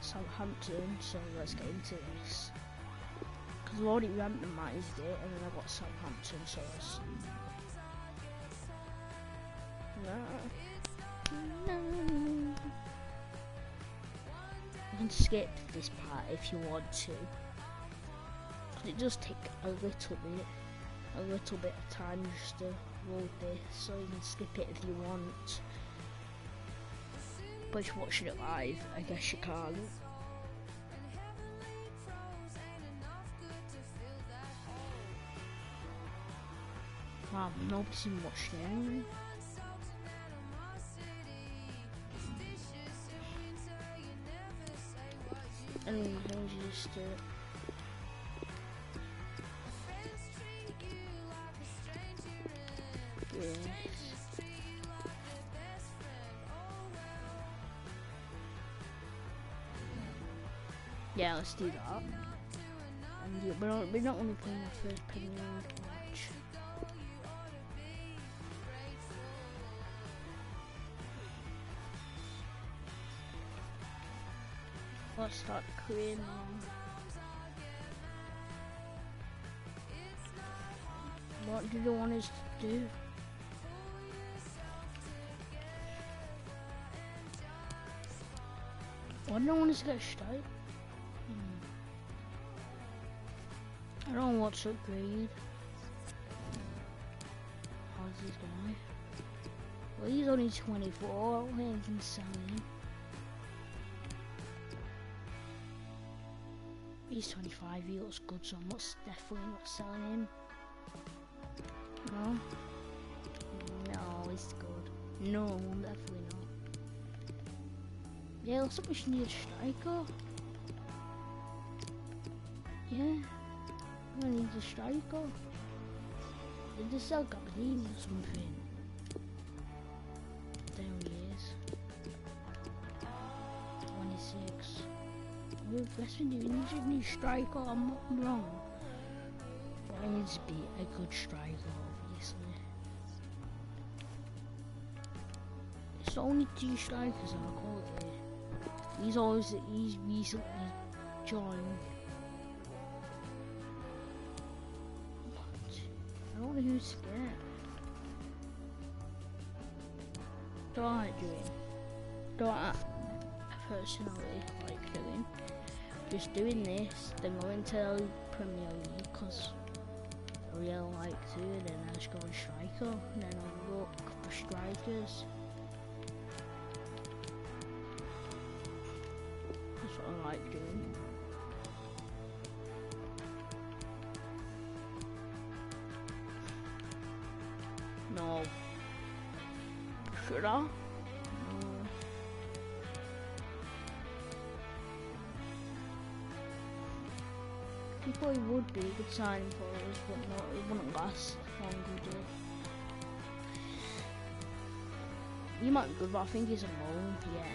Southampton, so let's get into this. Because I've already randomised it, and then I've got Southampton, so let's see. You can skip this part if you want to. Because it does take a little bit of time just to load this, so you can skip it if you want. But if you're watching it live, I guess you can't. Wow, nobody's even watching it anyway. Anyway, I'll just do it. Yes. Yeah, let's do that. And yeah, we're not going to be playing our first Premier League match. Let's start the career now. What do they want us to do? Why do they want us to get a strike? I don't know what's upgrade. How's this guy? Well, he's only 24. I don't think I can sell him. He's 25. He looks good, so I'm definitely not selling him. No? No, he's good. No, definitely not. Yeah, looks like we should need a striker. Yeah. I need a striker. Did they sell Gabardine or something? There he is. 26. Well, best we do, we need a new striker, I'm not wrong. But I need to be a good striker, obviously. It's only 2 strikers I'll call it. He's recently joined. I don't know who to get. Don't like doing. Don't personally like doing. Just doing this, then going to Premier League because I really like to, and then I just go on striker, and then I'll look for strikers. That's what I like doing. No. Should I? No. He probably would be a good signing for us, but no, it wouldn't last long, would it? He might be good, but I think he's a loan, yeah.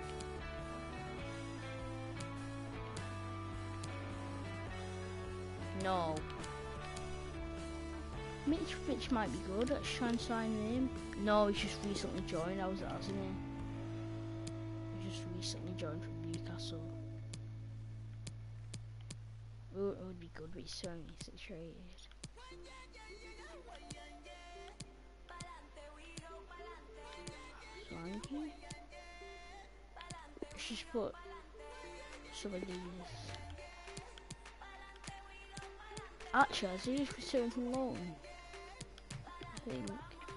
No. Mitch might be good. Let's try and sign him. No, he's just recently joined. How's that, isn't he? He just recently joined from Newcastle. Oh, it would be good, but he's so situated. Swanky. Let's just put some of these. Actually, has he just returned from loan? I think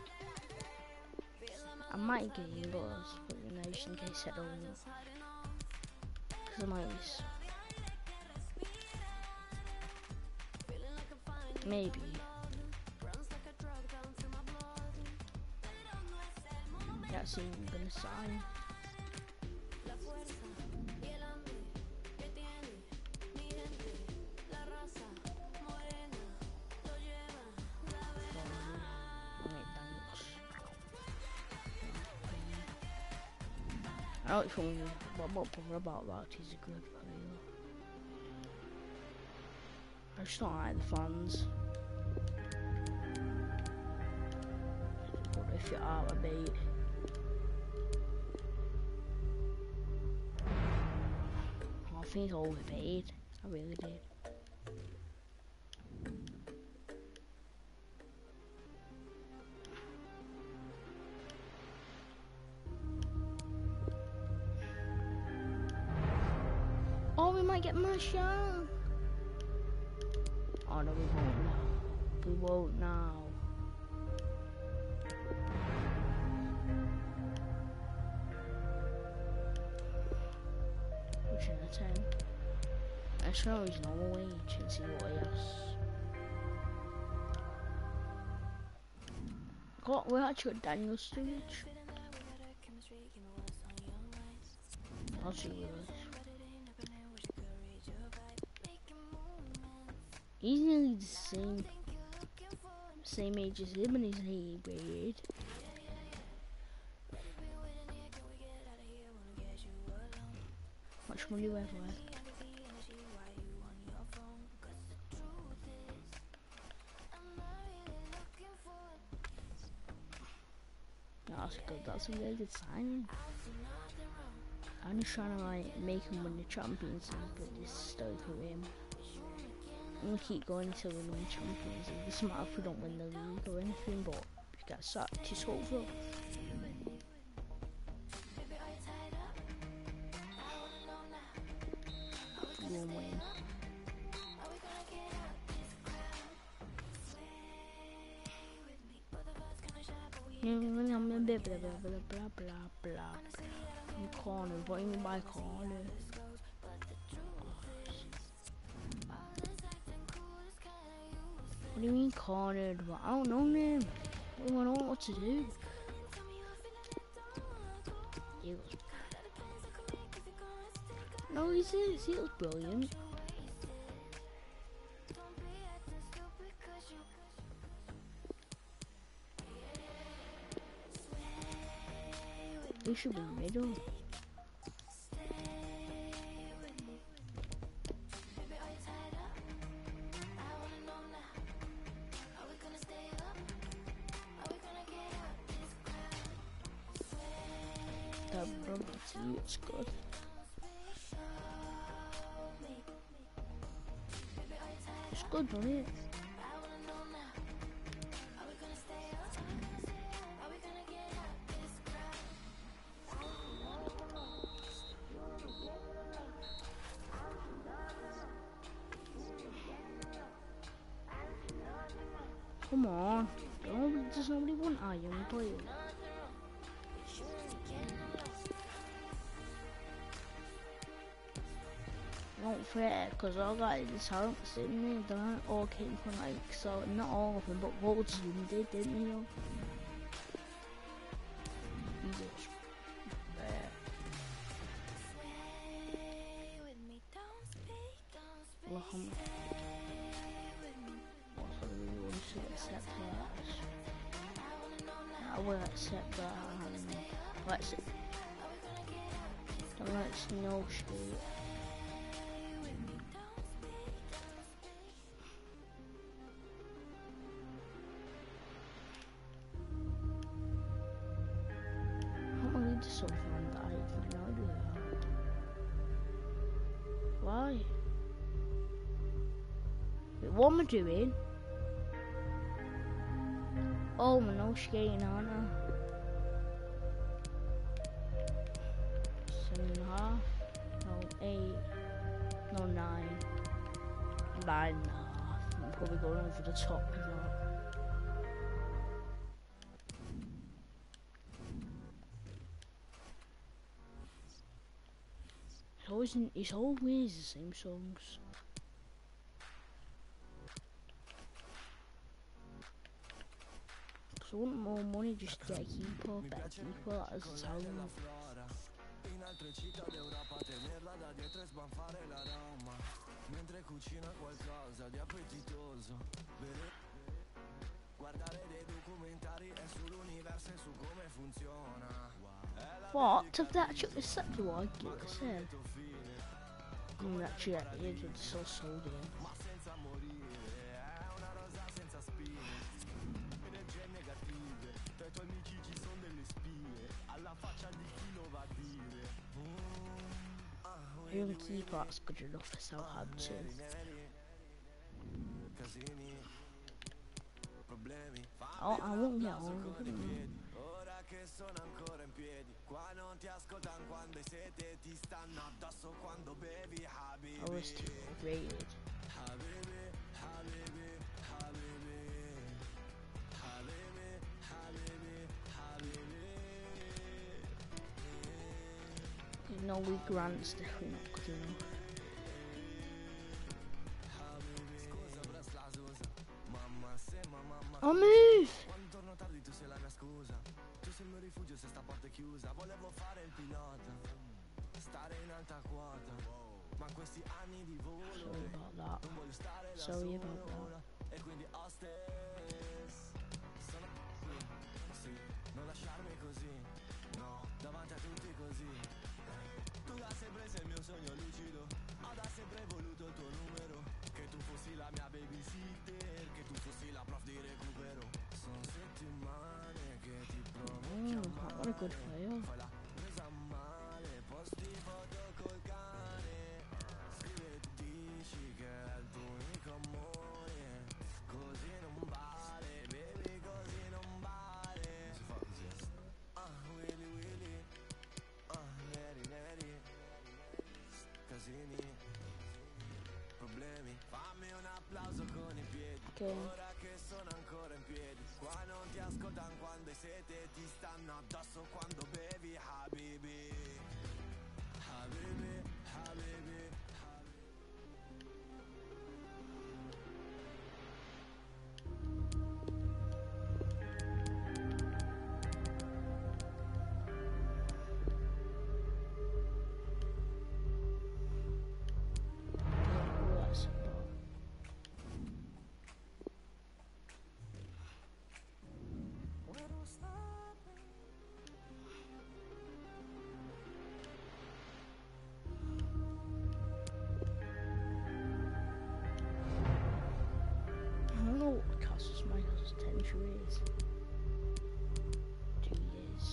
I might get him, but you know, just in case I don't know. Because I might miss. Maybe. That's who I'm gonna sign. I don't think I'm not bothered about that. He's a good player. I just don't like the fans. What if you are a mate? think it's overpaid. I really did. Oh, we might get Martial. Oh no, we won't now. We won't now. Which in a 10. Let's know his normal wage and see what he has. God, we're actually got Daniel Sturridge. I'll see what it is. He's nearly the same age as him and he's an A grade. Much money worth worth. That's good, that's a really good sign. I'm just trying to like make him win the Champions League, but this is still for him. I'm gonna keep going until we win Champions League. It doesn't matter if we don't win the league or anything, but if you get sacked, it's over. You won't win. Blah blah blah. Corner, what do you mean by corner? What do you mean cornered? Well, I don't know, man. I don't know what to do. No, he was brilliant. He should be middle. It's good. It's good, isn't it? Come on. Does nobody want iron players? Not fair, because all guys aren't sitting there, they aren't all came from like, so not all of them, but loads of them did, didn't they? Well, how much? What's the rule to accept that? I will accept that. Let's no street. So fun that I have no idea. Why? Wait, what am I doing? Oh, I'm no skating, aren't I? 7.5, no 8, no 9, 9.5. I'm probably going over the top as well. It's always the same songs. Cause I want more money just to get a keeper, better keeper, as a talent. What? Have they actually accepted what I said? I'm actually at the age of so sold in. Young keeper, that's good enough for Southampton. Oh, I won't get on. I was too rated. No, we grants definitely not good enough. Oh, move! Sorry about that. Sorry about that. What a good player. Okay. I don't know what Castle's Michael's potential is. 2 years.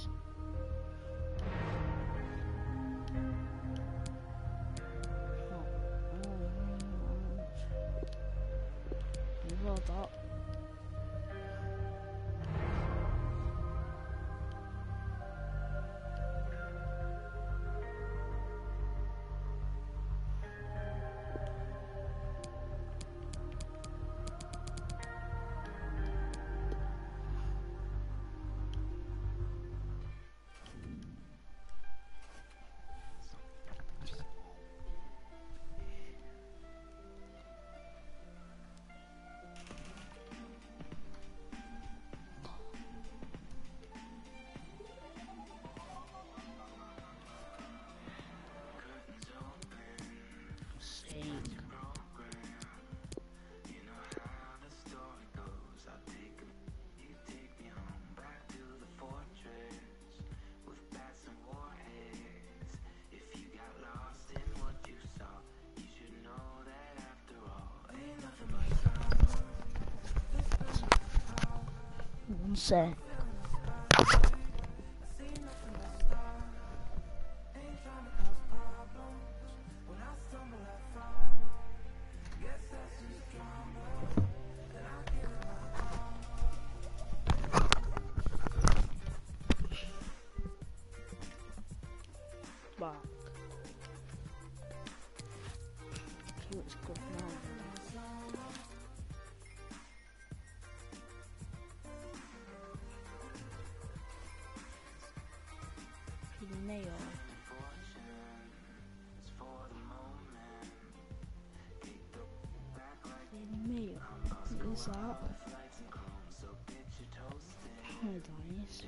Well, that. One sec. Back. He looks good now. Nail. Nail. What is that? Paradise.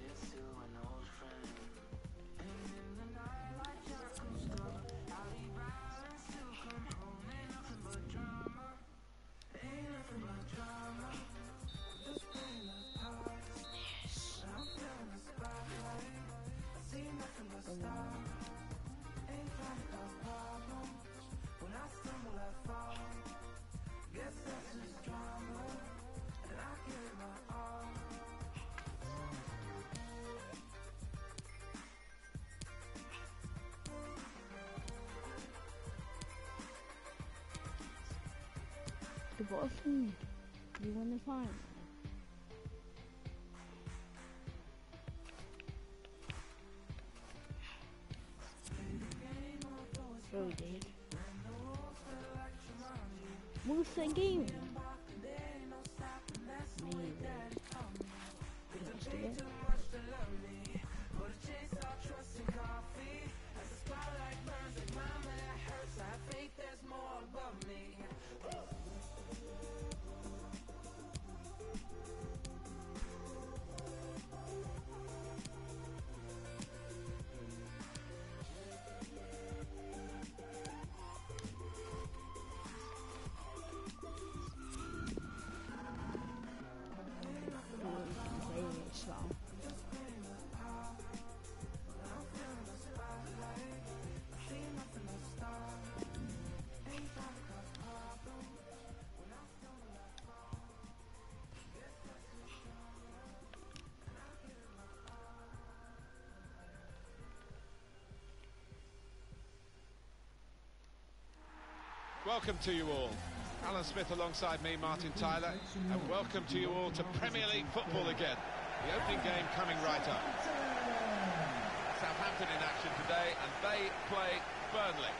the bottom. You win the final. Oh, we did. What's that game? Maybe. We lost again. Welcome to you all. Alan Smith alongside me, Martin Tyler, and welcome to you all to Premier League football again. The opening game coming right up. Southampton in action today, and they play Burnley.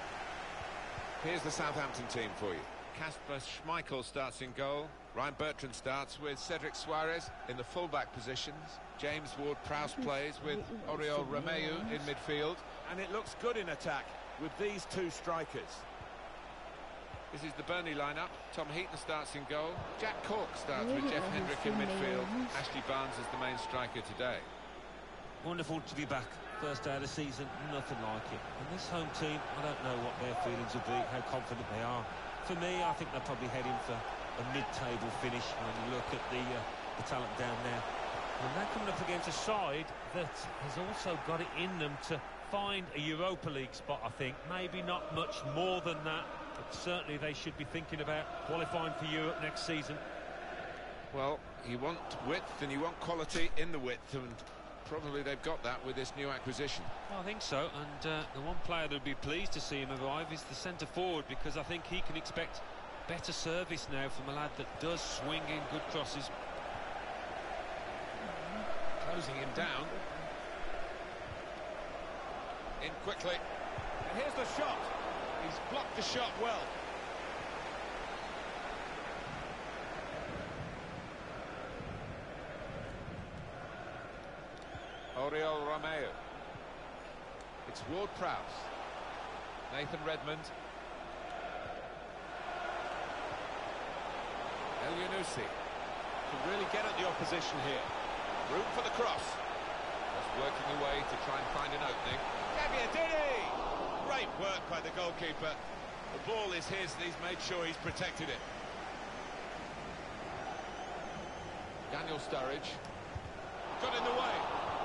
Here's the Southampton team for you. Kasper Schmeichel starts in goal. Ryan Bertrand starts with Cedric Soares in the full-back positions. James Ward-Prowse plays with Oriol Romeu in midfield. And it looks good in attack with these two strikers. This is the Burnley lineup. Tom Heaton starts in goal. Jack Cork starts with Jeff Hendrick in midfield. Ashley Barnes is the main striker today. Wonderful to be back. First day of the season, nothing like it. And this home team, I don't know what their feelings will be, how confident they are. For me, I think they're probably heading for a mid-table finish when you look at the talent down there. And they're coming up against a side that has also got it in them to find a Europa League spot, I think. Maybe not much more than that. But certainly they should be thinking about qualifying for Europe next season. Well, you want width and you want quality in the width, and probably they've got that with this new acquisition. I think so, and the one player that would be pleased to see him arrive is the centre-forward, because I think he can expect better service now from a lad that does swing in good crosses. Closing him down. In quickly. And here's the shot. He's blocked the shot well. Oriol Romeu. It's Ward-Prowse. Nathan Redmond. El Yunusi. To really get at the opposition here. Room for the cross. Just working away to try and find an opening. Gabbiadini! Great work by the goalkeeper. The ball is his and he's made sure he's protected it. Daniel Sturridge. Got in the way.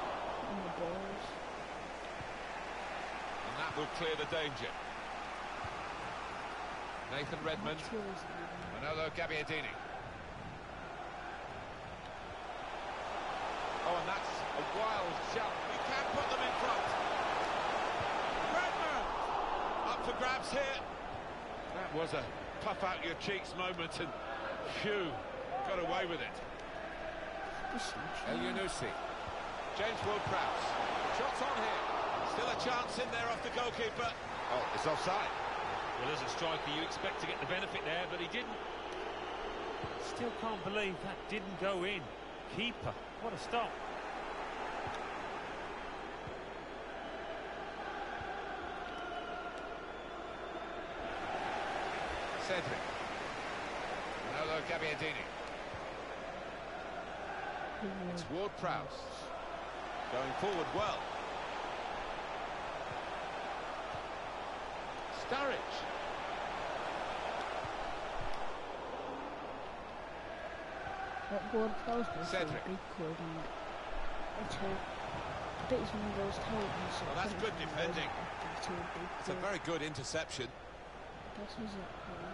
And that will clear the danger. Nathan Redmond. Manolo Gabbiadini. Oh, and that's a wild shot. We can put them in front. Redmond! Up for grabs here. That was a puff out your cheeks moment, and phew, got away with it. El Yunusi. James Ward-Prowse. Shots on here. Still a chance in there off the goalkeeper. Oh, it's offside. Well, as a striker, you expect to get the benefit there, but he didn't. Still can't believe that didn't go in. Keeper, what a stop. Cedric. Manolo Gabbiadini. It's Ward-Prowse. Going forward well. Sturridge. What Ward-Prowse does is Cedric. big cord and I bet he's one of those titans. Well, that's good defending. It's a very good interception. This is it.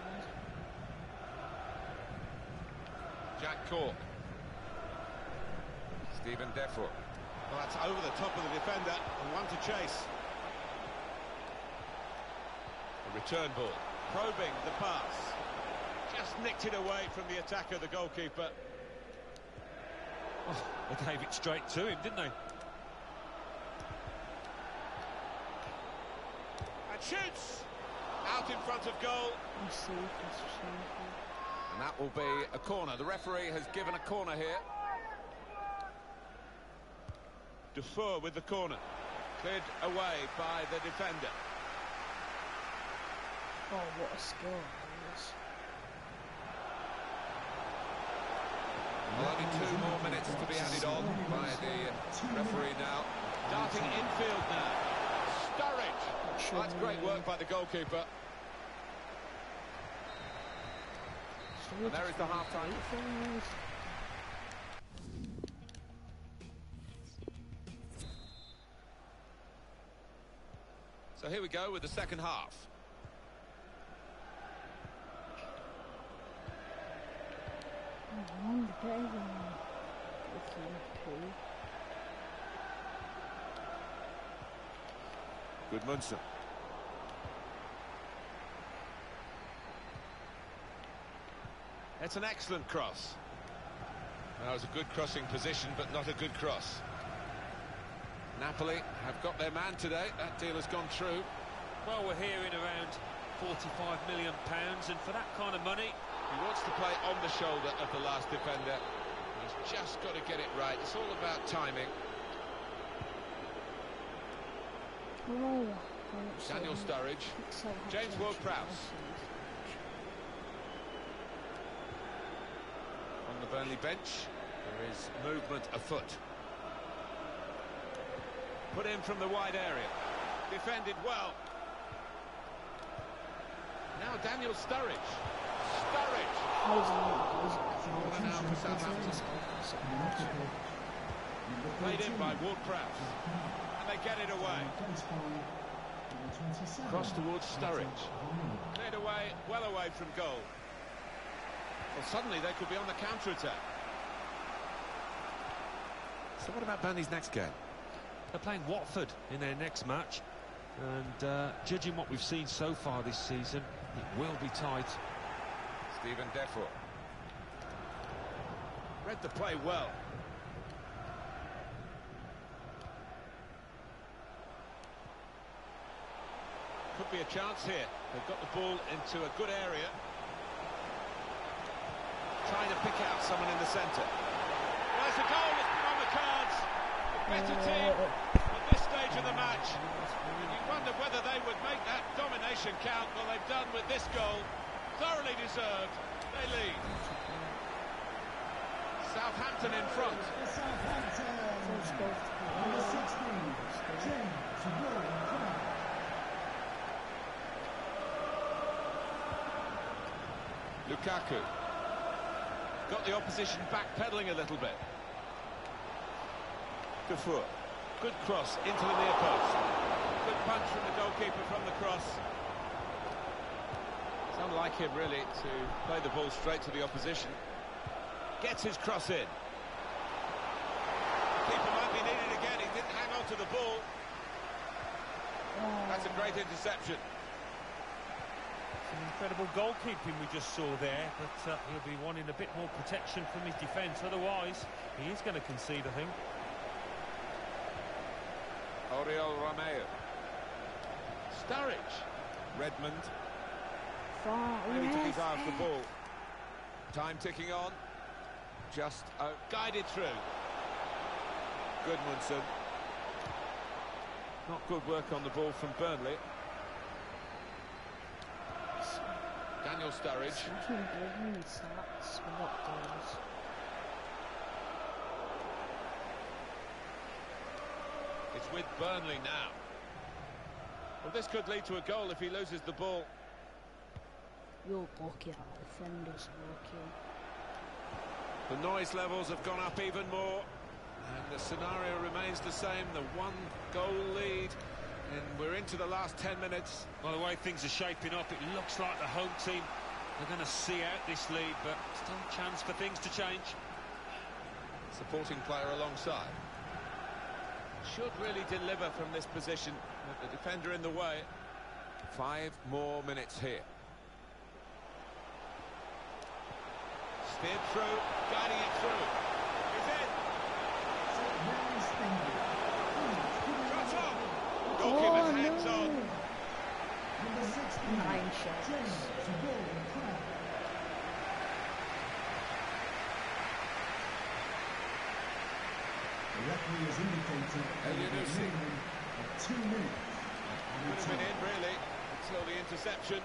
Jack Cork. Stephen Defro. Well, that's over the top of the defender and one to chase. A return ball. Probing the pass. Just nicked it away from the attacker, the goalkeeper. Oh, they gave it straight to him, didn't they? And shoots! Out in front of goal. And that will be a corner. The referee has given a corner here. Dufour with the corner. Cleared away by the defender. Oh, what a skill that is. Well, only 2 more minutes to be added on by the referee now. Darting infield now. Sturridge. That's great work by the goalkeeper. And there is the half-time. So here we go with the second half. Gudmundsson. It's an excellent cross. That was a good crossing position, but not a good cross. Napoli have got their man today. That deal has gone through. Well, we're hearing around £45 million, and for that kind of money... He wants to play on the shoulder of the last defender. He's just got to get it right. It's all about timing. Daniel Sturridge. James Ward-Prowse. On the Burnley bench, there is movement afoot. Put in from the wide area. Defended well. Now Daniel Sturridge. Sturridge! Now for Southampton. Played in by Ward-Prowse. And they get it away. Cross towards Sturridge. Cleared away, well away from goal. Well, suddenly they could be on the counter-attack. So what about Burnley's next game? They're playing Watford in their next match, and judging what we've seen so far this season, it will be tight. Steven Defour. Read the play well. Could be a chance here. They've got the ball into a good area. Trying to pick out someone in the centre. There's a goal that's been on the cards. The better team at this stage of the match. And you wonder whether they would make that domination count. Well, they've done with this goal. Thoroughly deserved. They lead. Southampton in front. Number 16, James Ward-Prowse. Lukaku. Got the opposition backpedaling a little bit. Dufour. Good cross into the near post. Good punch from the goalkeeper from the cross. It's unlike him, really, to play the ball straight to the opposition. Gets his cross in. Keeper might be needed again. He didn't hang on to the ball. That's a great interception. Some incredible goalkeeping we just saw there, but he'll be wanting a bit more protection from his defence. Otherwise, he is going to concede, I think. Oriol Romeo. Sturridge. Redmond. Maybe took his eye off the ball. Time ticking on. Just Guided through. Gudmundsson. Not good work on the ball from Burnley. Daniel Sturridge. It's with Burnley now. Well, this could lead to a goal if he loses the ball. You're lucky, our defenders lucky. The noise levels have gone up even more, and the scenario remains the same. The 1-goal lead, and we're into the last 10 minutes. By the way things are shaping up, it looks like the home team are going to see out this lead, but still a chance for things to change. Supporting player alongside. Should really deliver from this position with the defender in the way. 5 more minutes here. Steered through, guiding it through. He's in. Shot on. Goalkeeper hands on. Number 16. 9 shots. James Golden Crown. The referee has indicated a El-Yunusi. remaining of 2 minutes. Could have been in, really, until the interception.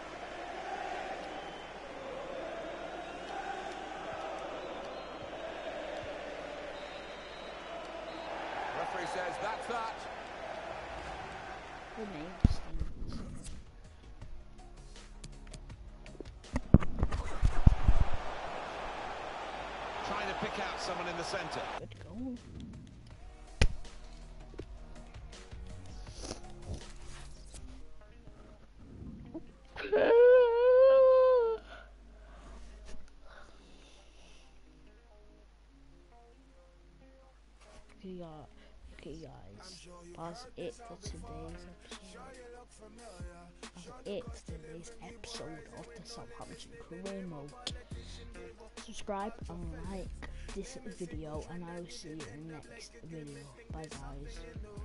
Referee says that's that. The name stinks. Trying to pick out someone in the centre. Good goal. Okay guys, that's it for today's episode of the Southampton Career Mode. Subscribe and like this video, and I will see you in the next video. Bye guys.